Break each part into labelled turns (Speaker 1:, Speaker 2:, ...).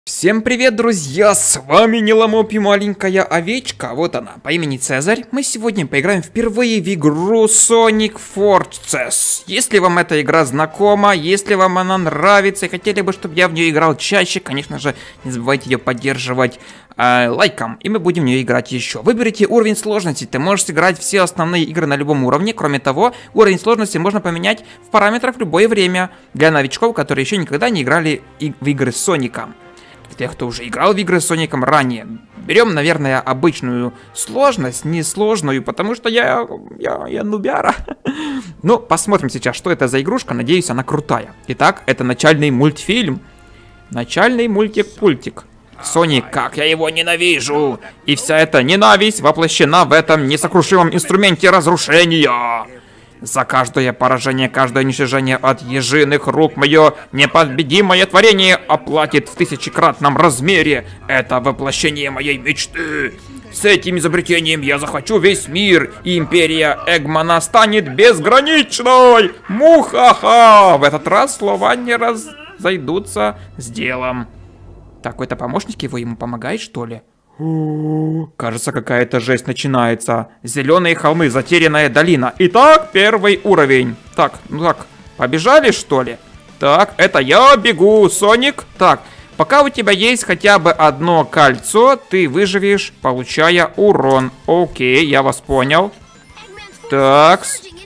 Speaker 1: Всем привет, друзья! С вами Неломопи, маленькая овечка. Вот она, по имени Цезарь. Мы сегодня поиграем впервые в игру Sonic Forces. Если вам эта игра знакома, если вам она нравится и хотели бы, чтобы я в нее играл чаще, конечно же, не забывайте ее поддерживать лайком, и мы будем в нее играть еще. Выберите уровень сложности, ты можешь сыграть все основные игры на любом уровне. Кроме того, уровень сложности можно поменять в параметрах в любое время для новичков, которые еще никогда не играли в игры с Соником. Тех, кто уже играл в игры с Соником ранее. Берем, наверное, обычную сложность, не сложную, потому что я нубяра. Ну, посмотрим сейчас, что это за игрушка. Надеюсь, она крутая. Итак, это начальный мультфильм. Начальный мультик-пультик. Соник, как я его ненавижу! И вся эта ненависть воплощена в этом несокрушимом инструменте разрушения. За каждое поражение, каждое уничтожение от ежиных рук мое непобедимое творение оплатит в тысячекратном размере. Это воплощение моей мечты. С этим изобретением я захвачу весь мир, и империя Эгмана станет безграничной. Мухаха! В этот раз слова не разойдутся с делом. Так, какой-то помощник его ему помогает, что ли? Кажется, какая-то жесть начинается. Зеленые холмы, затерянная долина. Итак, первый уровень. Так, ну так, побежали, что ли? Так, это я бегу, Соник. Так, пока у тебя есть хотя бы одно кольцо, ты выживешь, получая урон. Окей, я вас понял. Так.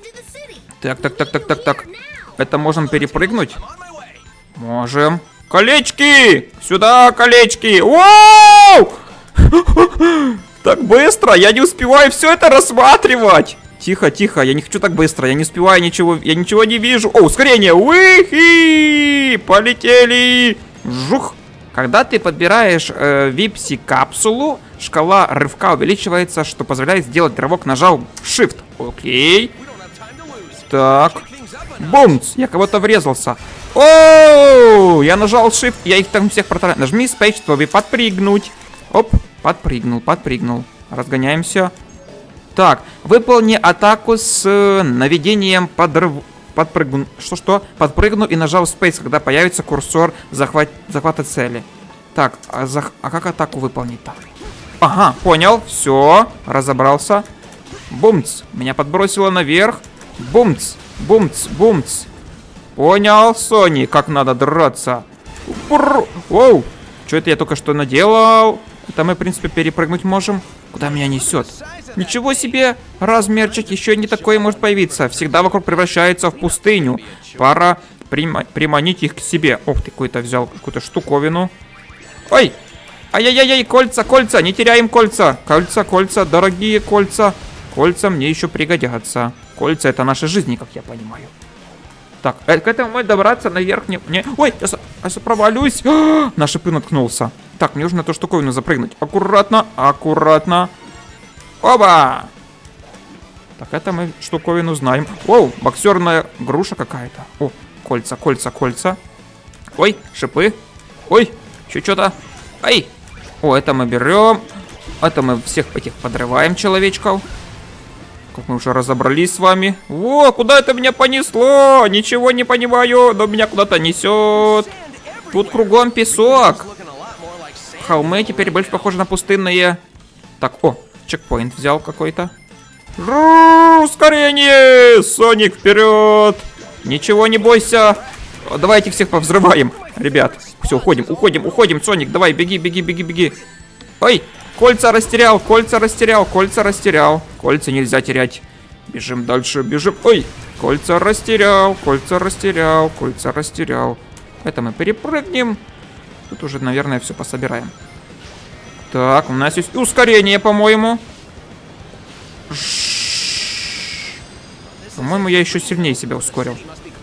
Speaker 1: Так. Это можем перепрыгнуть? Можем. Колечки! Сюда, колечки! Воу! Так быстро, я не успеваю все это рассматривать. Тихо, я не хочу так быстро, я не успеваю ничего, я ничего не вижу. О, ускорение, уихи, полетели. Жух. Когда ты подбираешь випси-капсулу, шкала рывка увеличивается, что позволяет сделать рывок, нажав Shift. Окей. Так. Бумц, я кого-то врезался. Оу, я нажал Shift, я их там всех протаранил. Нажми Space, чтобы подпрыгнуть. Оп, подпрыгнул. Разгоняемся. Так, выполни атаку с наведением подпрыгну. Что? Подпрыгну и нажал Space, когда появится курсор захвата цели. Так, а как атаку выполнить-то? Ага, понял, все, разобрался. Бумц, меня подбросило наверх. Бумц. Понял, Сони, как надо драться. Воу, что это я только что наделал? Это мы, в принципе, перепрыгнуть можем. Куда меня несет? Ничего себе! Размерчик еще не такой может появиться. Всегда вокруг превращается в пустыню. Пора приманить их к себе. Ох ты, какой-то взял какую-то штуковину. Ой! Ай-яй-яй, кольца! Не теряем кольца! Кольца, дорогие кольца. Кольца мне еще пригодятся. Кольца — это наши жизни, как я понимаю. Так, к этому мы добраться наверх не... Ой, я провалюсь. На шипы наткнулся. Так, мне нужно эту штуковину запрыгнуть. Аккуратно. Оба! Так, это мы штуковину знаем. Оу, боксерная груша какая-то. О, кольца. Ой, шипы. Ой, еще что-то. Ай! О, это мы берем. Это мы всех этих подрываем, человечков. Как мы уже разобрались с вами. Во, куда это меня понесло? Ничего не понимаю, но меня куда-то несет. Тут кругом песок. Холмы теперь больше похожи на пустынные. Так, о, чекпоинт взял какой-то. Ускорение! Соник, вперед! Ничего не бойся. Давайте всех повзрываем, ребят. Все, уходим. Соник, давай, беги. Ой! Кольца растерял. Кольца нельзя терять. Бежим дальше. Ой, кольца растерял. Это мы перепрыгнем. Тут уже, наверное, все пособираем. Так, у нас есть ускорение, по-моему. По-моему, я еще сильнее себя ускорил.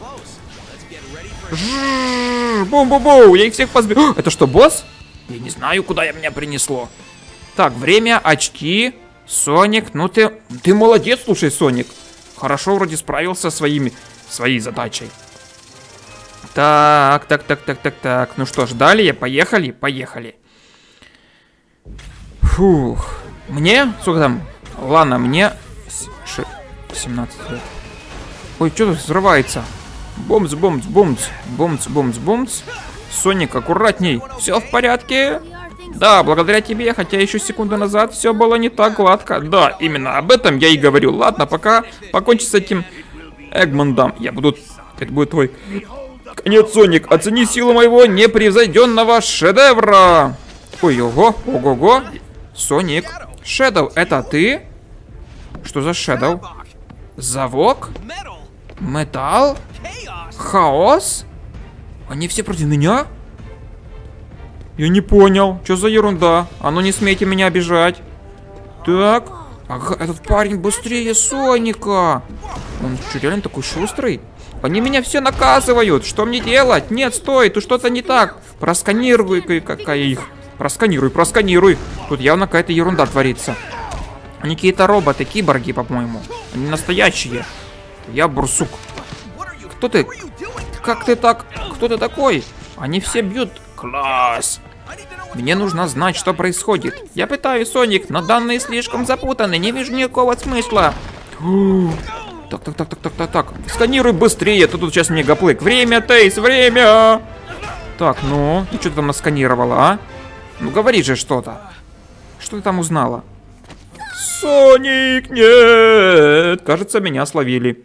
Speaker 1: Бум-бум-бум. Я их всех позбил. Это что, босс? Я не знаю, куда меня принесло. Так, время, очки. Соник, ну ты молодец, слушай, Соник. Хорошо вроде справился со своей задачей. Так. Ну что ж, далее, поехали. Фух. Мне? Сколько там? Ладно, мне 17 лет. Ой, что тут взрывается? Бомц. Соник, аккуратней. Все в порядке? Да, благодаря тебе, хотя еще секунду назад все было не так гладко. Да, именно об этом я и говорю. Ладно, пока покончи с этим Эгмондом. Это будет твой конец, Соник. Оцени силу моего непревзойденного шедевра. Ой, ого. Соник. Шэдоу, это ты? Что за Шэдоу? Завок? Металл? Хаос? Они все против меня? Я не понял, что за ерунда? А ну не смейте меня обижать. Так, ага, этот парень быстрее Соника. Он что, реально такой шустрый? Они меня все наказывают. Что мне делать? Нет, стой, тут что-то не так. Просканируй, какая их. Просканируй. Тут явно какая-то ерунда творится. Они какие-то роботы, киборги, по-моему. Они настоящие. Я Бурсук. Кто ты? Как ты так? Кто ты такой? Они все бьют. Класс. Мне нужно знать, что происходит. Я пытаюсь, Соник, но данные слишком запутаны. Не вижу никакого смысла. Так. Сканируй быстрее. Тут сейчас мегаплык. Время, Тейс, время. Так, ну. И что ты там насканировала, а? Ну, говори же что-то. Что ты там узнала? Соник, нет. Кажется, меня словили.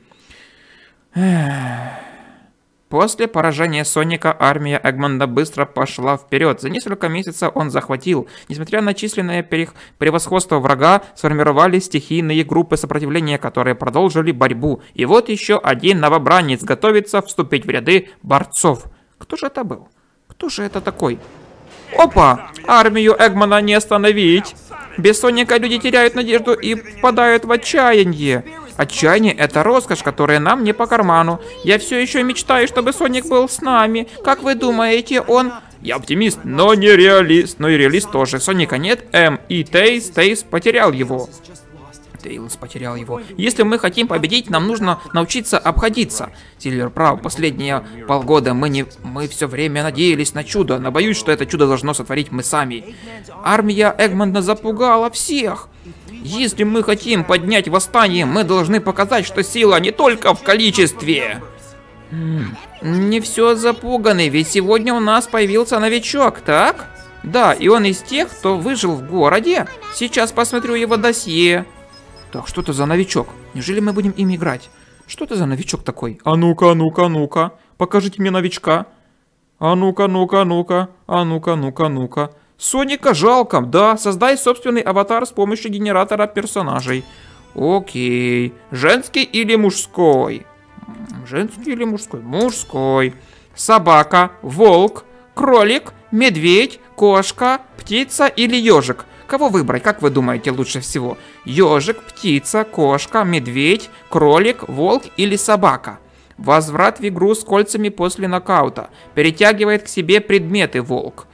Speaker 1: После поражения Соника армия Эгмонда быстро пошла вперед. За несколько месяцев он захватил. Несмотря на численное превосходство врага, сформировались стихийные группы сопротивления, которые продолжили борьбу. И вот еще один новобранец готовится вступить в ряды борцов. Кто же это был? Кто же это такой? Опа! Армию Эгмона не остановить. Без Соника люди теряют надежду и впадают в отчаяние. Отчаяние — это роскошь, которая нам не по карману. Я все еще мечтаю, чтобы Соник был с нами. Как вы думаете, он... Я оптимист, но не реалист. Но и реалист тоже. Соника нет, и Тейс потерял его. Тейлз потерял его. Если мы хотим победить, нам нужно научиться обходиться. Сильвер прав. Последние полгода мы все время надеялись на чудо, но боюсь, что это чудо должно сотворить мы сами. Армия Эгмонда запугала всех. Если мы хотим поднять восстание, мы должны показать, что сила не только в количестве. Не все запуганы, ведь сегодня у нас появился новичок, так? Да, и он из тех, кто выжил в городе. Сейчас посмотрю его досье. Так, что это за новичок? Неужели мы будем им играть? Что это за новичок такой? А ну-ка. Покажите мне новичка. А ну-ка. Соника жалко, да, создай собственный аватар с помощью генератора персонажей. Окей. Женский или мужской? Женский или мужской? Мужской. Собака, волк, кролик, медведь, кошка, птица или ежик? Кого выбрать, как вы думаете, лучше всего? Ежик, птица, кошка, медведь, кролик, волк или собака? Возврат в игру с кольцами после нокаута. Перетягивает к себе предметы волк.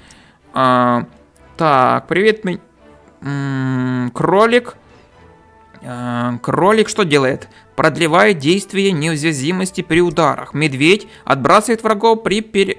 Speaker 1: Так, привет, кролик. Кролик что делает? Продлевает действие неуязвимости при ударах. Медведь отбрасывает врагов при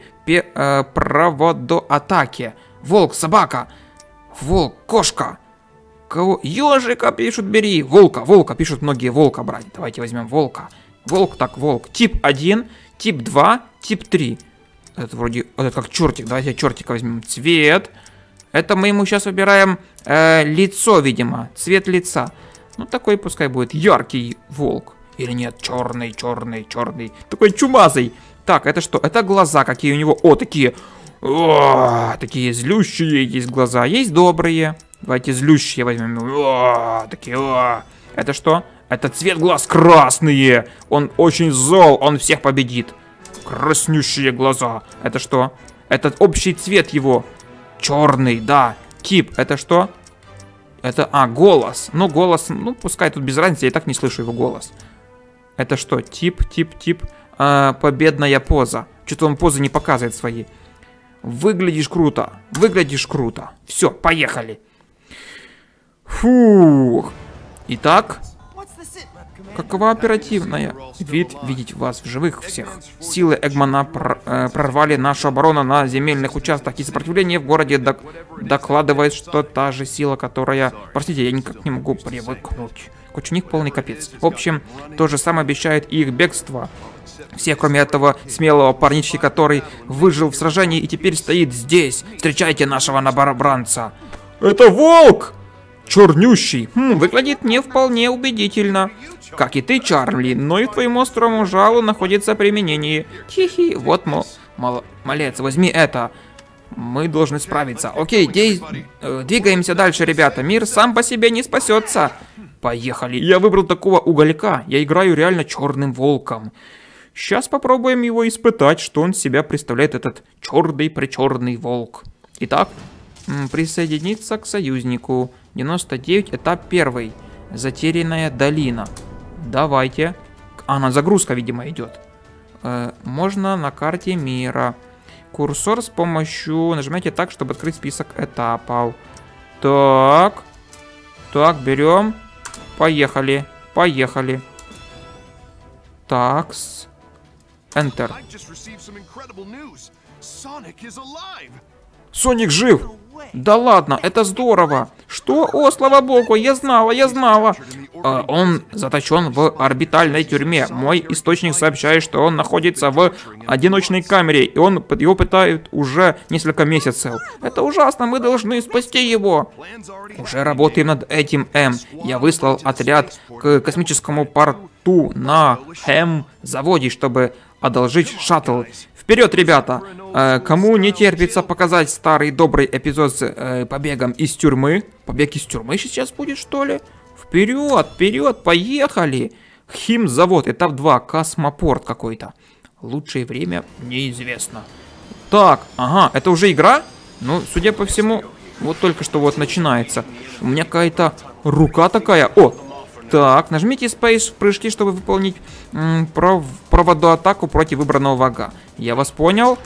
Speaker 1: проводоатаке. Волк, собака. Волк, кошка. Кого? Ежика пишут, бери. Волка пишут многие, волка брать. Давайте возьмем волка. Волк. Тип 1, тип 2, тип 3. Это вроде, вот это как чертик. Давайте чертика возьмем. Цвет. Это мы ему сейчас выбираем лицо, видимо. Цвет лица. Ну, такой пускай будет яркий волк. Или нет, черный. Такой чумазый. Так, это что? Это глаза какие у него. О, такие. О, такие злющие есть глаза. Есть добрые. Давайте злющие возьмем. О, такие. О. Это что? Это цвет глаз красные. Он очень зол. Он всех победит. Краснющие глаза. Это что? Это общий цвет его. Черный, да. Тип, это что? Это, голос. Ну, голос, пускай тут без разницы, я и так не слышу его голос. Это что? Тип. Победная поза. Что-то он позы не показывает свои. Выглядишь круто. Все, поехали. Фух. Итак. Какова оперативная? Видеть вас в живых всех. Силы Эгмона прорвали нашу оборону на земельных участках, и сопротивление в городе докладывает, что та же сила, которая... Простите, я никак не могу привыкнуть Короче, у них полный капец. В общем, то же самое обещает и их бегство. Все, кроме этого смелого парнички, который выжил в сражении и теперь стоит здесь. Встречайте нашего новобранца. Это волк! Чернющий. Выглядит не вполне убедительно. Как и ты, Чарли, но и твоему острому жалу находится применение. Хи-хи, вот, малец, возьми это. Мы должны справиться. Окей, двигаемся дальше, ребята. Мир сам по себе не спасется. Поехали. Я выбрал такого уголька. Я играю реально черным волком. Сейчас попробуем его испытать, что он себя представляет, этот черный-причерный волк. Итак, присоединиться к союзнику. 99, этап 1. Затерянная долина. Давайте. На загрузка, видимо, идет. Можно на карте мира. Курсор с помощью... Нажимайте так, чтобы открыть список этапов. Так. Так, берем. Поехали. Поехали. Такс. Enter. Соник жив! Да ладно, это здорово! Что? О, слава богу, я знала, я знала! Он заточен в орбитальной тюрьме. Мой источник сообщает, что он находится в одиночной камере, и его пытают уже несколько месяцев. Это ужасно, мы должны спасти его. Уже работаем над этим, Я выслал отряд к космическому порту на заводе, чтобы одолжить шаттл. Вперед, ребята! Кому не терпится показать старый добрый эпизод с побегом из тюрьмы? Побег из тюрьмы сейчас будет, что ли? Вперед, вперед, поехали! Химзавод, этап 2, космопорт какой-то. Лучшее время неизвестно. Так, ага, это уже игра? Ну, судя по всему, вот только что вот начинается. У меня какая-то рука такая. О! Так, нажмите Space в прыжке, чтобы выполнить проводоатаку против выбранного врага. Я вас понял.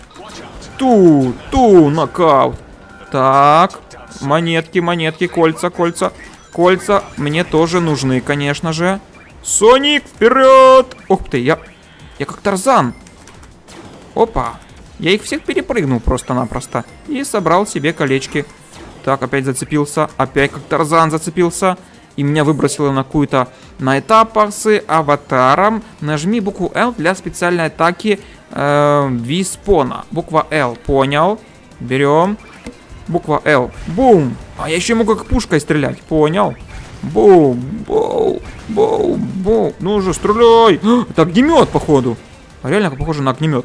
Speaker 1: Нокаут. Так, монетки, кольца мне тоже нужны, конечно же. Соник, вперед! Ух ты, я как Тарзан. Опа, я их всех перепрыгнул просто-напросто и собрал себе колечки. Так, опять зацепился, опять как Тарзан зацепился. И меня выбросило на этапах с аватаром. Нажми букву L для специальной атаки Виспона. Буква L, понял. Берем. Буква L. Бум. А я еще могу как пушкой стрелять, понял. Бум, бум, бум, бум. Ну уже стреляй. Это огнемет, походу. Реально похоже на огнемет.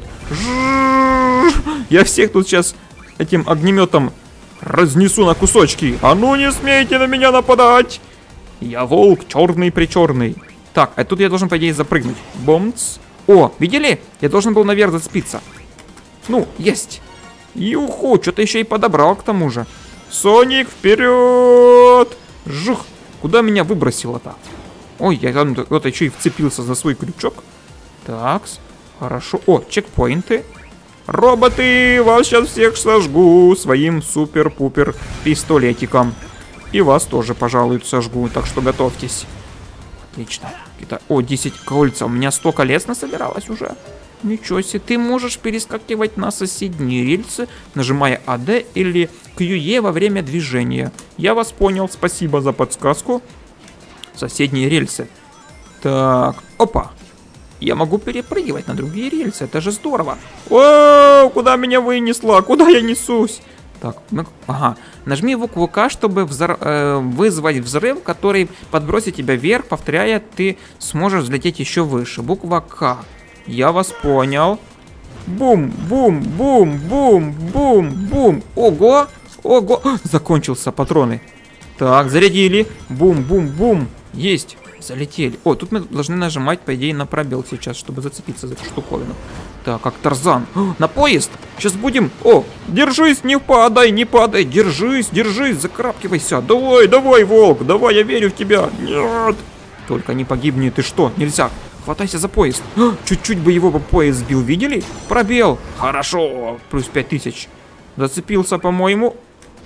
Speaker 1: Я всех тут сейчас этим огнеметом разнесу на кусочки. А ну не смейте на меня нападать. Я волк, черный-причерный. Так, а тут я должен, по идее, запрыгнуть. Бомц. О, видели? Я должен был наверх зацепиться. Ну, есть. Юху, что-то еще и подобрал к тому же. Соник, вперед! Жух, куда меня выбросило-то? Ой, я там кто-то еще и вцепился за свой крючок. Такс, хорошо. О, чекпоинты. Роботы, вас сейчас всех сожгу своим супер-пупер пистолетиком. И вас тоже, пожалуй, сожгу, так что готовьтесь. Отлично. О, 10 кольца. У меня 100 колец насобиралось уже. Ничего себе. Ты можешь перескакивать на соседние рельсы, нажимая AD или QE во время движения. Я вас понял. Спасибо за подсказку. Соседние рельсы. Так, опа. Я могу перепрыгивать на другие рельсы. Это же здорово. О, куда меня вынесло? Куда я несусь? Так, ага. Нажми букву К, чтобы вызвать взрыв, который подбросит тебя вверх. Повторяя, ты сможешь взлететь еще выше. Буква К. Я вас понял. Бум, бум, бум, бум, бум, бум. Ого, ого. Закончился патроны. Так, зарядили. Бум, бум, бум. Есть. Залетели. О, тут мы должны нажимать, по идее, на пробел сейчас, чтобы зацепиться за эту штуковину. Так, как Тарзан. На поезд! Сейчас будем... О, держись, не падай, не падай. Держись, держись, закарабкивайся. Давай, давай, волк, давай, я верю в тебя. Нет. Только не погибни, ты что? Нельзя. Хватайся за поезд. Чуть-чуть бы его поезд сбил, видели? Пробел. Хорошо. Плюс 5000. Зацепился, по-моему.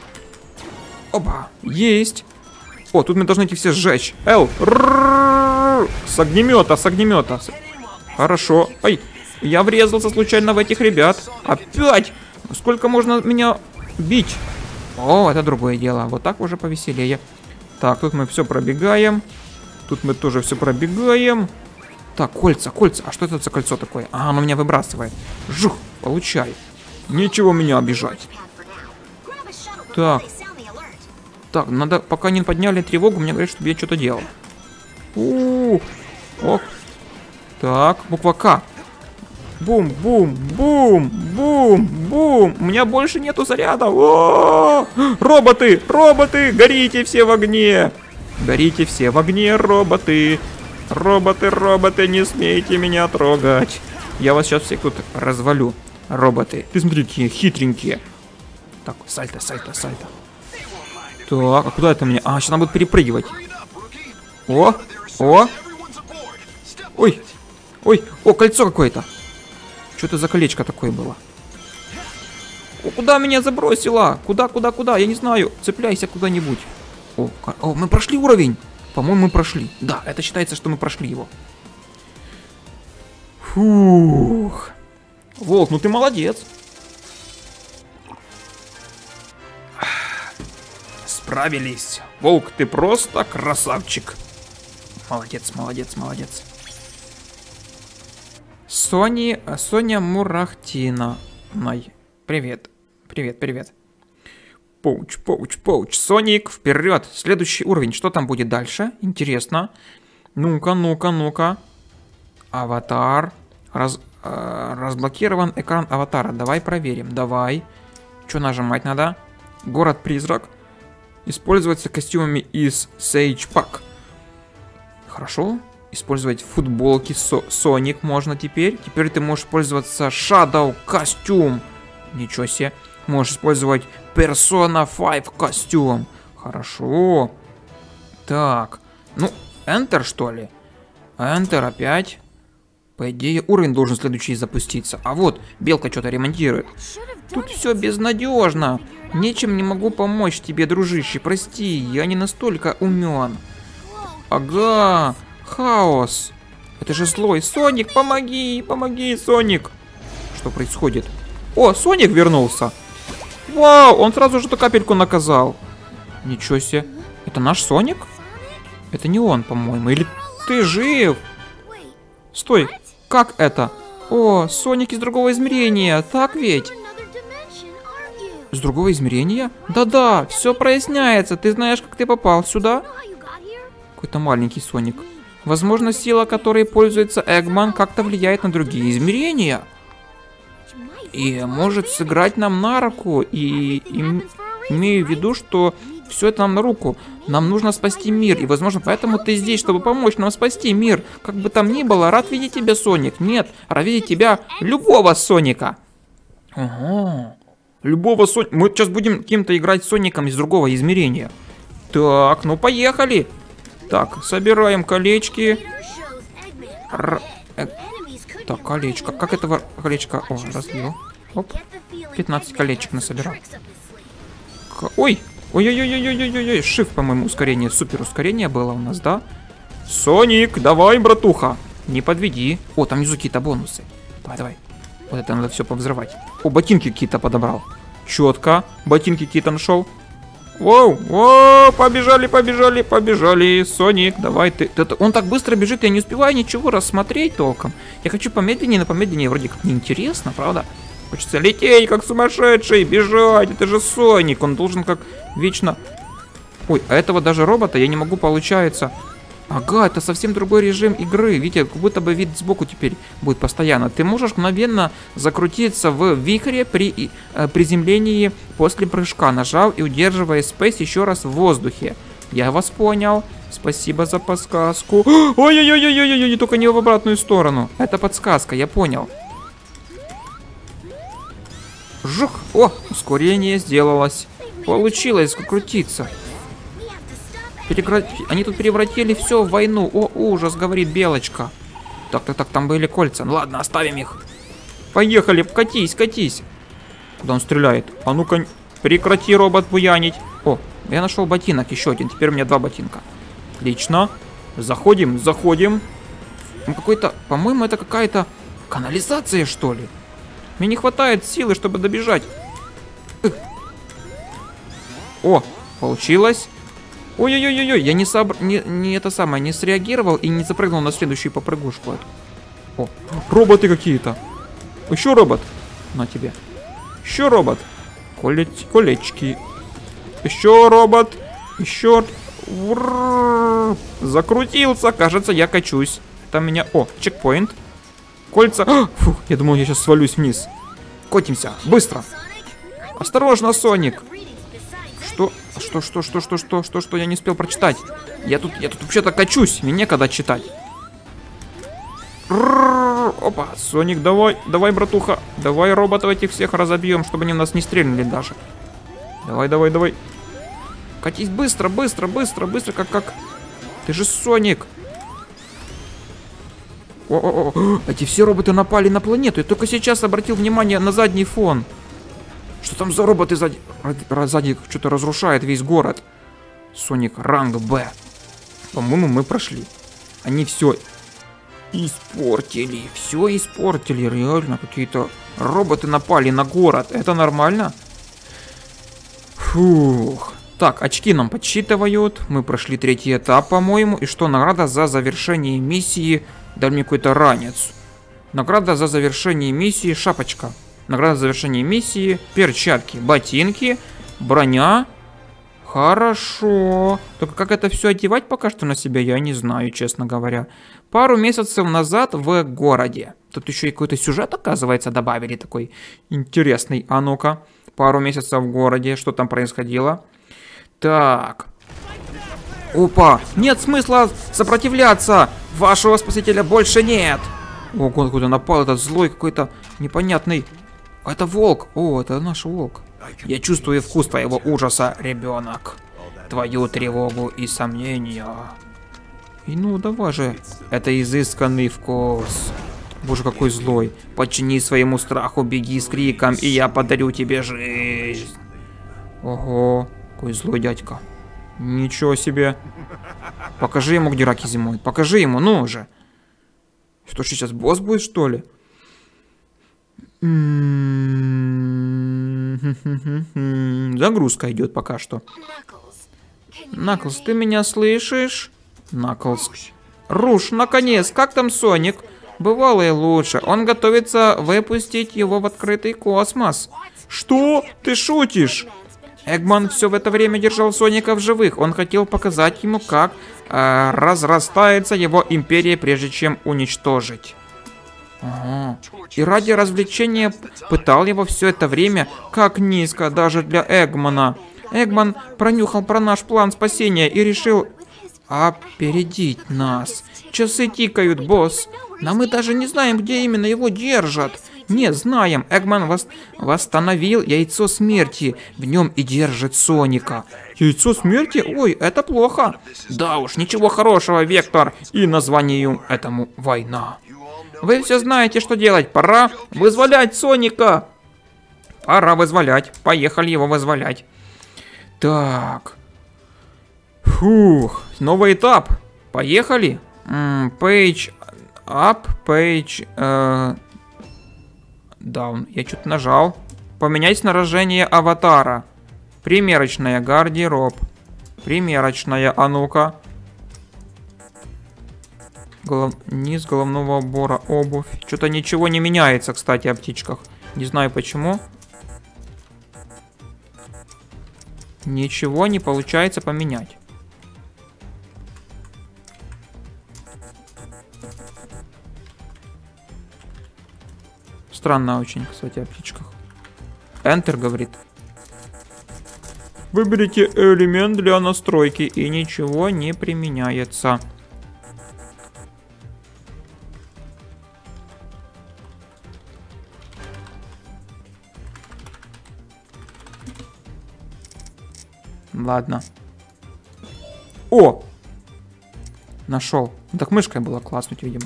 Speaker 1: Опа, есть. О, тут мы должны эти все сжечь. Эл. С огнемета, с огнемета. Хорошо. Ай. Я врезался случайно в этих ребят. Опять! Сколько можно меня бить? О, это другое дело. Вот так уже повеселее. Так, тут мы все пробегаем. Тут мы тоже все пробегаем. Так, кольца, кольца. А что это за кольцо такое? А, оно меня выбрасывает. Жух, получай. Нечего меня обижать. Так. Так, надо, пока не подняли тревогу, мне говорят, чтобы я что-то делал. Ох. Так, буква К. Бум, бум, бум, бум, бум. У меня больше нету заряда. Роботы, роботы, горите все в огне. Горите все в огне, роботы. Роботы, роботы, не смейте меня трогать. Я вас сейчас всех тут развалю. Роботы. Ты смотри, какие хитренькие. Так, сальто, сальто, сальто. Так, а куда это мне? А, сейчас надо будет перепрыгивать. О, о. Ой, ой, о, кольцо какое-то. Что это за колечко такое было? О, куда меня забросило? Куда, куда, куда? Я не знаю. Цепляйся куда-нибудь. О, мы прошли уровень. По-моему, мы прошли. Да, это считается, что мы прошли его. Фух. Волк, ну ты молодец. Справились. Волк, ты просто красавчик. Молодец, молодец, молодец. Соня Мурахтина. Привет. Привет, привет. Поуч, поуч, поуч. Соник, вперед. Следующий уровень. Что там будет дальше? Интересно. Ну-ка, ну-ка, ну-ка. Аватар. Разблокирован экран аватара. Давай проверим. Давай. Что нажимать надо? Город-призрак. Используется костюмами из Sage Pack. Хорошо. Использовать футболки Соник можно теперь. Теперь ты можешь пользоваться Shadow костюм. Ничего себе. Можешь использовать Persona 5 костюм. Хорошо. Так. Ну, Enter что ли? Enter опять. По идее, уровень должен следующий запуститься. А вот, белка что-то ремонтирует. Тут все безнадежно. Нечем не могу помочь тебе, дружище. Прости, я не настолько умен. Ага. Хаос. Это же злой. Соник, помоги, помоги, Соник. Что происходит? О, Соник вернулся. Вау, он сразу же эту капельку наказал. Ничего себе. Это наш Соник? Это не он, по-моему. Или ты жив? Стой, как это? О, Соник из другого измерения, так ведь? С другого измерения? Да-да, все проясняется. Ты знаешь, как ты попал сюда? Какой-то маленький Соник. Возможно, сила, которой пользуется Эггман, как-то влияет на другие измерения. И может сыграть нам на руку. И имею в виду, что все это нам на руку. Нам нужно спасти мир. И, возможно, поэтому ты здесь, чтобы помочь нам спасти мир. Как бы там ни было, рад видеть тебя, Соник. Нет, рад видеть тебя, любого Соника. Ага. Любого Соника. Мы сейчас будем кем-то играть с Соником из другого измерения. Так, ну поехали. Так, собираем колечки. Так, колечко. Как этого колечка? О, разлил. Оп. 15 колечек насобирал. Ой! Ой-ой-ой-ой-ой-ой-ой. Shift, по-моему, ускорение. Супер ускорение было у нас, да? Соник, давай, братуха. Не подведи. О, там внизу какие-то бонусы. Давай, давай. Вот это надо все повзрывать. О, ботинки какие-то подобрал. Четко. Ботинки какие-то нашел. Воу, воу, побежали, побежали, побежали. Соник, давай ты. Он так быстро бежит, я не успеваю ничего рассмотреть толком. Я хочу помедленнее, но помедленнее вроде как неинтересно, правда? Хочется лететь, как сумасшедший, бежать. Это же Соник, он должен как вечно... Ой, а этого даже робота я не могу, получается... Ага, это совсем другой режим игры. Видите, как будто бы вид сбоку теперь будет постоянно. Ты можешь мгновенно закрутиться в вихре при приземлении после прыжка, нажав и удерживая Space еще раз в воздухе. Я вас понял. Спасибо за подсказку. Ой-ой-ой-ой-ой-ой, только не в обратную сторону. Это подсказка, я понял. Жух! О, ускорение сделалось. Получилось крутиться. Они тут превратили все в войну. О, ужас, говорит Белочка. Так, там были кольца. Ну ладно, оставим их. Поехали, катись, катись. Куда он стреляет? А ну-ка, прекрати, робот, буянить. О, я нашел ботинок, еще один. Теперь у меня 2 ботинка. Отлично. Заходим, заходим. Какой-то, по-моему, это какая-то канализация, что ли? Мне не хватает силы, чтобы добежать. О, получилось. Ой-ой-ой-ой, я не это самое, не среагировал и не запрыгнул на следующую попрыгушку эту. О, роботы какие-то. Еще робот. На тебе. Еще робот. Колечки. Еще робот. Еще. Закрутился. Кажется, я качусь. Там меня... О, чекпоинт. Кольца. Фух, я думал, я сейчас свалюсь вниз. Котимся. Быстро. Осторожно, Соник. Что? Что? Я не успел прочитать. Я тут вообще-то качусь. Мне некогда читать. Опа, Соник, давай, братуха. Давай роботов этих всех разобьем, чтобы они нас не стрельнули даже. Давай. Катись быстро, как... Ты же Соник. О, эти все роботы напали на планету. Я только сейчас обратил внимание на задний фон. Что там за роботы сзади? Сзади что-то разрушает весь город. Соник, ранг Б. По-моему, мы прошли. Они все испортили. Реально, какие-то роботы напали на город. Это нормально? Фух. Так, очки нам подсчитывают. Мы прошли 3-й этап, по-моему. И что, награда за завершение миссии... Дай мне какой-то ранец. Награда за завершение миссии, шапочка. Награда за завершение миссии, перчатки, ботинки, броня. Хорошо. Только как это все одевать пока что на себя, я не знаю, честно говоря. Пару месяцев назад в городе. Тут еще и какой-то сюжет, оказывается, добавили такой интересный. А ну-ка. Пару месяцев в городе. Что там происходило? Так. Опа. Нет смысла сопротивляться. Вашего спасителя больше нет. О, куда напал этот злой какой-то непонятный. Это волк. О, это наш волк. Я чувствую вкус твоего ужаса, ребенок. Твою тревогу и сомнения. И ну, давай же. Это изысканный вкус. Боже, какой злой. Подчини своему страху, беги с криком, и я подарю тебе жизнь. Ого, какой злой дядька. Ничего себе. Покажи ему, где раки зимой. Покажи ему, ну уже. Что ж, сейчас босс будет, что ли? Загрузка идет пока что. Наклз, ты меня слышишь? Наклз. Руш, наконец, как там Соник? Бывало и лучше. Он готовится выпустить его в открытый космос. Что? Ты шутишь? Эггман все в это время держал Соника в живых. Он хотел показать ему, как разрастается его империя, прежде чем уничтожить. Ага. И ради развлечения пытал его все это время. Как низко даже для Эггмана. Эггман пронюхал про наш план спасения и решил опередить нас. Часы тикают, босс. Но мы даже не знаем, где именно его держат. Не знаем. Эггман восстановил яйцо смерти. В нем и держит Соника. Яйцо смерти? Ой, это плохо. Да уж, ничего хорошего, Вектор. И названию этому война. Вы все знаете, что делать. Пора вызволять Соника. Пора вызволять. Поехали его вызволять. Так. Фух. Новый этап. Поехали. Page up, page down. Я что-то нажал. Поменять снаряжение аватара. Примерочная, гардероб. Примерочная, а ну-ка. Низ головного убора, обувь. Что-то ничего не меняется, кстати, о птичках. Не знаю почему. Ничего не получается поменять. Странно очень, кстати, о птичках. Enter говорит. Выберите элемент для настройки, и ничего не применяется. Ладно. О! Нашел. Так мышкой было класснуть, видимо.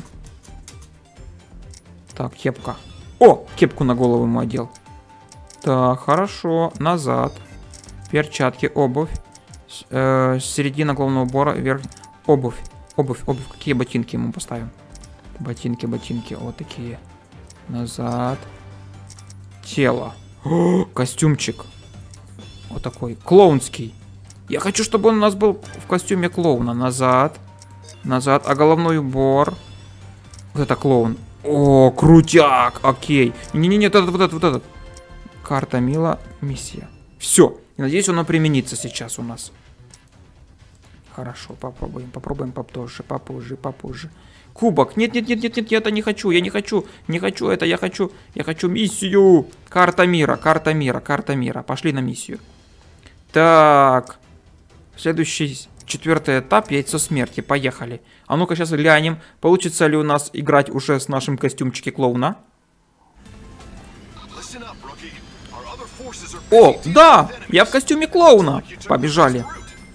Speaker 1: Так, кепка. О! Кепку на голову ему одел. Так, хорошо. Назад. Перчатки, обувь. Середина головного убора, вверх. Обувь. Обувь. Какие ботинки ему поставим? Ботинки. Вот такие. Назад. Тело. О, костюмчик. Вот такой. Клоунский. Я хочу, чтобы он у нас был в костюме клоуна. Назад. Назад. А головной убор? Вот это клоун. О, крутяк. Окей. Не-не-не, вот этот. Карта Мила. Миссия. Все. Надеюсь, оно применится сейчас у нас. Хорошо, попробуем попозже. Кубок. Нет, я это не хочу. Я не хочу это. Я хочу миссию. Карта мира. Пошли на миссию. Так. Следующий, 4-й этап, яйцо смерти. Поехали. А ну-ка сейчас глянем, получится ли у нас играть уже с нашим костюмчики клоуна. О, да! Я в костюме клоуна. Побежали.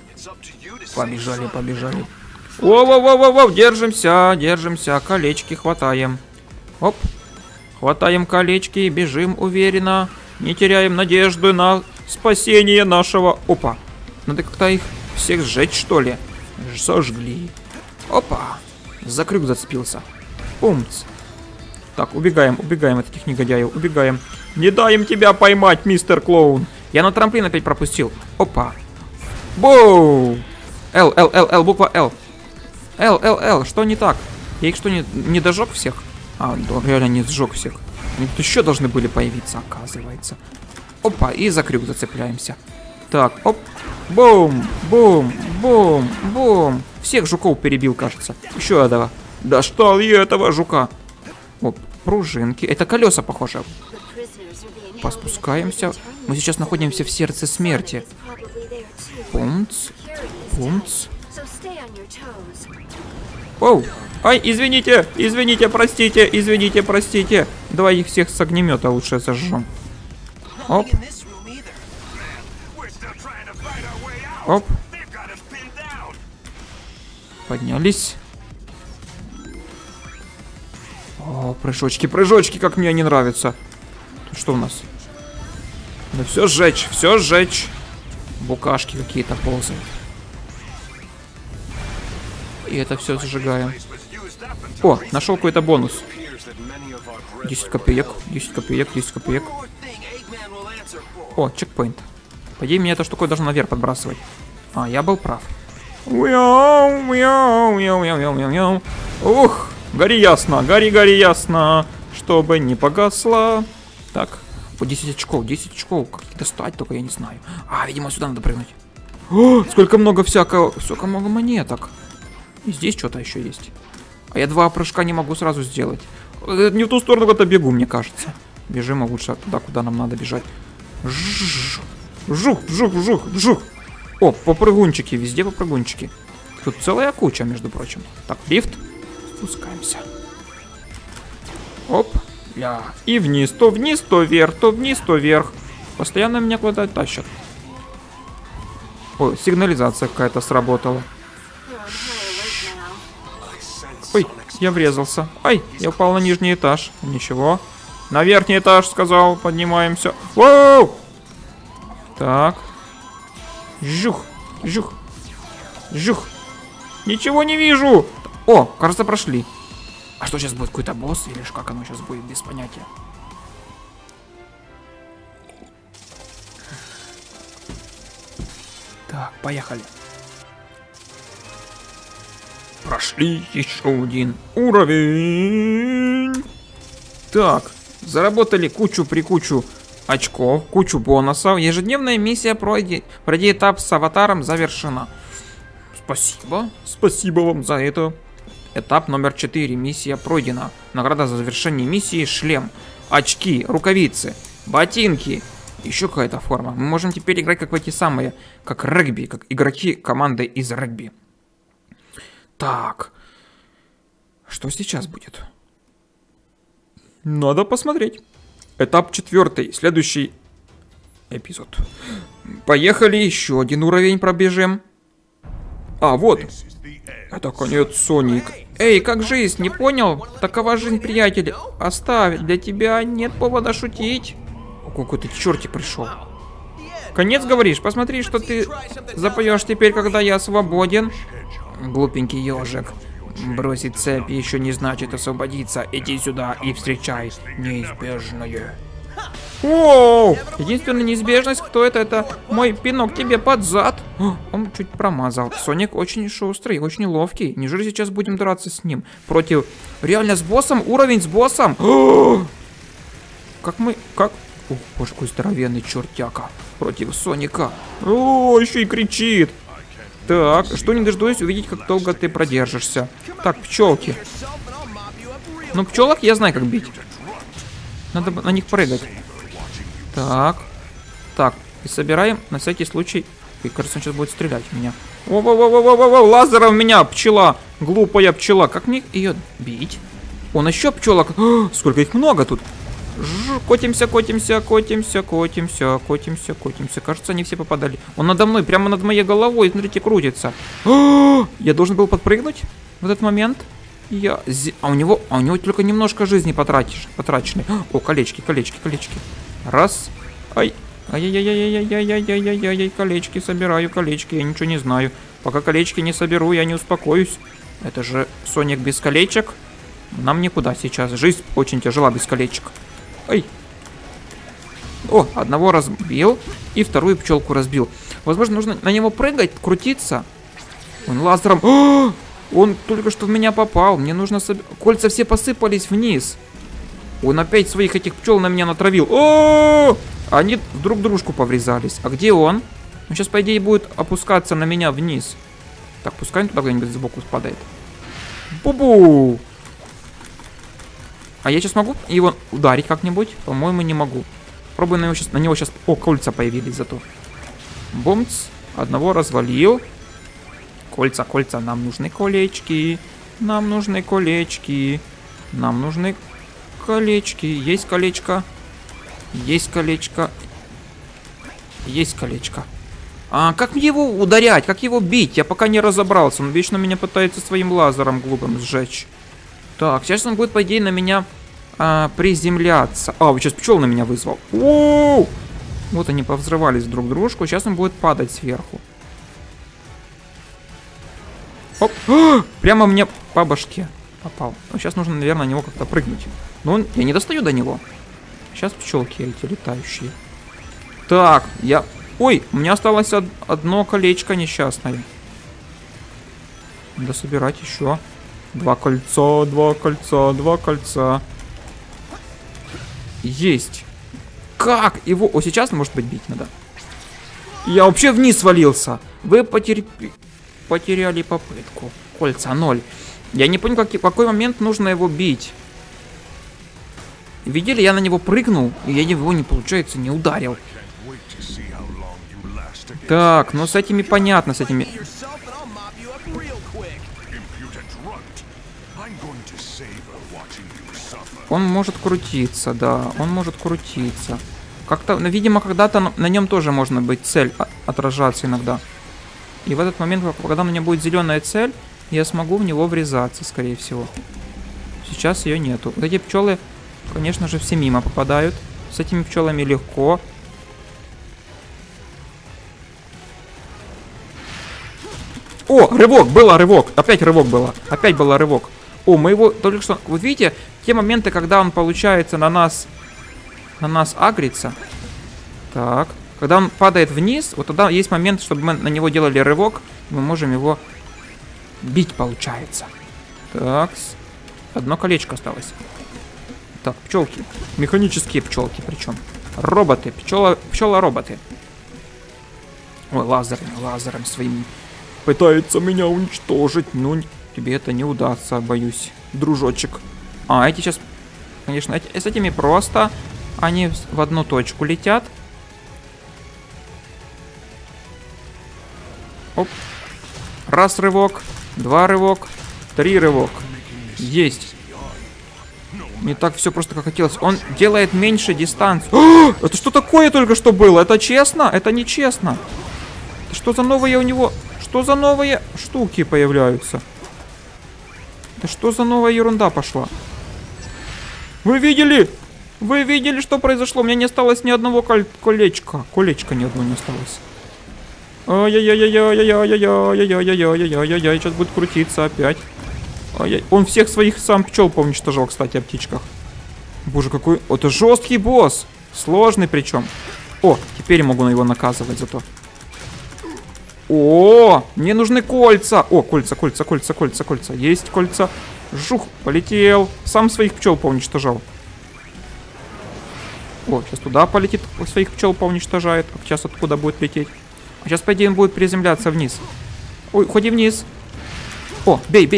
Speaker 1: Воу, держимся. Колечки хватаем. Оп. Хватаем колечки и бежим уверенно. Не теряем надежды на спасение нашего... Опа. Надо как-то их всех сжечь, что ли? Сожгли. Опа. За крюк зацепился. Пумц. Так, убегаем от этих негодяев. Убегаем. Не даем тебя поймать, мистер клоун. Я на трамплин опять пропустил. Опа. Боу. Л, буква Л. Л. Что не так? Я их что, не дожег всех? А, да, реально не сжег всех. Они тут еще должны были появиться, оказывается. Опа, и за крюк зацепляемся. Так, оп. Бум. Всех жуков перебил, кажется. Еще этого. Да что я этого жука? Оп, пружинки. Это колеса, похоже. Поспускаемся. Мы сейчас находимся в сердце смерти. Пумц. Оу. Ай, извините, простите. Давай их всех с огнемета лучше сожжем. Оп. Поднялись. О, прыжочки, как мне они нравятся. Тут что у нас? Да все сжечь. Букашки какие-то ползают. И это все зажигаем. О, нашел какой-то бонус. 10 копеек. О, чекпоинт. По идее, меня эта штука должна наверх подбрасывать. А, я был прав. Ух, гори ясно, чтобы не погасло. Так, по 10 очков. Как их достать, только я не знаю. А, видимо, сюда надо прыгнуть. О, сколько много много монеток. И здесь что-то еще есть. А я 2 прыжка не могу сразу сделать. Не в ту сторону куда-то бегу, мне кажется. Бежим, а лучше туда, куда нам надо бежать. Жух. О, попрыгунчики, везде попрыгунчики. Тут целая куча, между прочим. Так, лифт. Спускаемся. Оп. Ля. И вниз, то вверх. Постоянно меня куда-то тащат. Ой, сигнализация какая-то сработала. Ой, я врезался. Ай, я упал на нижний этаж. Ничего. На верхний этаж, сказал. Поднимаемся. Воу! Так. Жух. Ничего не вижу. О, кажется, прошли. А что сейчас будет? Какой-то босс? Или как оно сейчас будет? Без понятия. Так, поехали. Прошли еще один уровень. Так, заработали кучу очков, кучу бонусов. Ежедневная миссия пройди этап с аватаром завершена. Спасибо вам за это. Этап номер 4. Миссия пройдена. Награда за завершение миссии: шлем, очки, рукавицы, ботинки. Еще какая-то форма. Мы можем теперь играть как в эти самые, как регби, как игроки команды из регби. Так. Что сейчас будет? Надо посмотреть. Этап 4. Следующий эпизод. Поехали, еще один уровень пробежим. А, вот. Это конец, Соник. Эй, как жизнь, не понял? Такова жизнь, приятель. Оставь, для тебя нет повода шутить. Какой-то чертик пришел. Конец, говоришь? Посмотри, что ты запоешь теперь, когда я свободен. Глупенький ежик. Бросить цепь еще не значит освободиться. Иди сюда и встречай неизбежное. Оу! Единственная неизбежность, кто это? Это мой пинок тебе под зад. Он чуть промазал. Соник очень шустрый, очень ловкий. Неужели сейчас будем драться с ним? Против... Реально с боссом? Уровень с боссом? Как мы... Как... Ух, боже, какой здоровенный чертяка. Против Соника. О, еще и кричит. Так, что не дождусь увидеть, как долго ты продержишься. Так, пчелки. Ну, пчелок я знаю, как бить. Надо на них прыгать. Так. Так, и собираем на всякий случай. И, кажется, он сейчас будет стрелять в меня. О-о-о-о-о-о, лазером в меня, пчела. Глупая пчела. Как мне ее бить? Он еще пчелок. Сколько их много тут. Котимся, котимся, котимся, котимся, котимся, котимся. Кажется, они все попадали. Он надо мной, прямо над моей головой, смотрите, крутится. Я должен был подпрыгнуть в этот момент. А у него только немножко жизни потрачены. О, колечки, колечки, колечки. Раз. Ай. Ай-яй-яй-яй-яй-яй-яй-яй-яй. Колечки собираю, колечки. Я ничего не знаю. Пока колечки не соберу, я не успокоюсь. Это же Соник без колечек. Нам никуда сейчас. Жизнь очень тяжела без колечек. Ай. О, одного разбил. И вторую пчелку разбил. Возможно, нужно на него прыгать, крутиться. Он лазером. О, он только что в меня попал. Мне нужно... Кольца все посыпались вниз. Он опять своих этих пчел на меня натравил. О, они друг дружку поврезались. А где он? Он сейчас, по идее, будет опускаться на меня вниз. Так, пускай он туда где-нибудь сбоку спадает. Бу-бу! А я сейчас могу его ударить как-нибудь? По-моему, не могу. Пробую на него сейчас... О, кольца появились зато. Бумц. Одного развалил. Кольца, кольца. Нам нужны колечки. Нам нужны колечки. Нам нужны колечки. Есть колечко. Есть колечко. Есть колечко. А как мне его ударять? Как его бить? Я пока не разобрался. Он вечно меня пытается своим лазером глупым сжечь. Так, сейчас он будет, по идее, на меня приземляться. А, вот сейчас пчел на меня вызвал. О-о-о! Вот они повзрывались друг дружку. Сейчас он будет падать сверху. Оп! Прямо мне по башке попал. Ну, сейчас нужно, наверное, на него как-то прыгнуть. Но я не достаю до него. Сейчас пчелки эти летающие. Так, Ой, у меня осталось одно колечко несчастное. Надо собирать еще. Два кольца, два кольца, два кольца. Есть. Как его... О, сейчас, может быть, бить надо. Я вообще вниз свалился. Вы потеряли попытку. Кольца 0. Я не понял, в какой момент нужно его бить. Видели, я на него прыгнул, и я его, не получается, не ударил. Так, ну с этими понятно, с этими... Он может крутиться, да, он может крутиться. Как-то, ну, видимо, когда-то на нем тоже можно быть цель отражаться иногда. И в этот момент, когда у меня будет зеленая цель, я смогу в него врезаться, скорее всего. Сейчас ее нету. Вот эти пчелы, конечно же, все мимо попадают. С этими пчелами легко. О, рывок, было рывок. Опять рывок было. Опять был рывок. О, мы его только что... Вот видите, те моменты, когда он, получается, на нас агрится. Так. Когда он падает вниз, вот тогда есть момент, чтобы мы на него делали рывок. Мы можем его бить, получается. Так. Одно колечко осталось. Так, пчелки. Механические пчелки причем. Роботы. Пчела-роботы. Ой, лазером своим. Пытается меня уничтожить. Ну, тебе это не удастся, боюсь, дружочек. А, эти сейчас... Конечно, с этими просто. Они в одну точку летят. Оп. Раз рывок. Два рывок. Три рывок. Есть. Не так все просто, как хотелось. Он делает меньше дистанцию. О, это что такое только что было? Это честно? Это нечестно. Что за новые у него... Что за новые штуки появляются? Да что за новая ерунда пошла? Вы видели? Вы видели, что произошло? У меня не осталось ни одного колечка. Колечка ни одного не осталось. Ай-яй-яй-яй-яй-яй-яй-яй-яй-яй-яй-яй-яй-яй. Сейчас будет крутиться опять. Он всех своих сам пчел поуничтожал, кстати, о птичках. Боже, какой... Это жесткий босс. Сложный причем. О, теперь могу на его наказывать зато. О, мне нужны кольца. О, кольца. Есть кольца. Жух, полетел. Сам своих пчел поуничтожал. О, сейчас туда полетит, своих пчел поуничтожает. А сейчас откуда будет лететь? А сейчас, по идее, он будет приземляться вниз. Ой, ходи вниз. О, бей.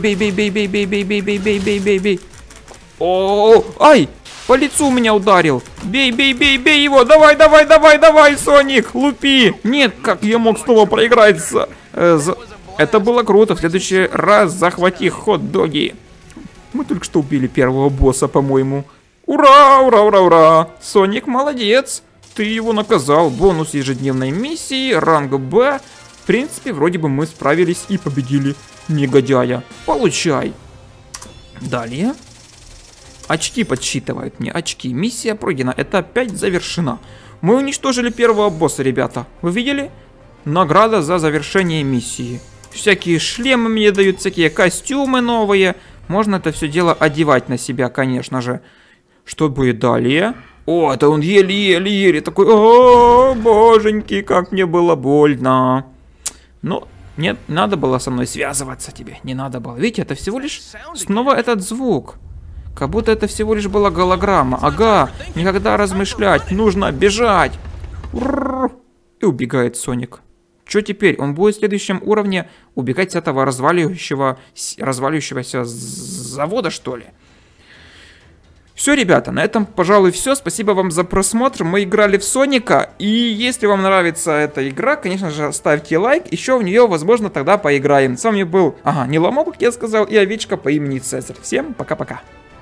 Speaker 1: О, ай, по лицу меня ударил. Бей его. Давай, Соник, лупи. Нет, как я мог снова проиграть? Это было круто. В следующий раз захвати хот-доги. Мы только что убили первого босса, по-моему. Ура! Соник молодец. Ты его наказал. Бонус ежедневной миссии, ранга Б. В принципе, вроде бы мы справились и победили негодяя. Получай. Далее. Очки подсчитывают мне. Очки. Миссия пройдена. Это опять завершена. Мы уничтожили первого босса, ребята. Вы видели? Награда за завершение миссии. Всякие шлемы мне дают, всякие костюмы новые. Можно это все дело одевать на себя, конечно же. Что будет далее? О, это он еле-еле такой. О, боженьки, как мне было больно. Но нет, надо было со мной связываться тебе. Не надо было. Видите, это всего лишь снова этот звук. Как будто это всего лишь была голограмма. Ага, никогда размышлять. Нужно бежать. И убегает Соник. Что теперь? Он будет в следующем уровне убегать с этого разваливающегося завода, что ли? Все, ребята, на этом, пожалуй, все. Спасибо вам за просмотр. Мы играли в Соника. И если вам нравится эта игра, конечно же, ставьте лайк. Еще в нее, возможно, тогда поиграем. С вами был, не Ламо, как я сказал, и овечка по имени Цезарь. Всем пока-пока.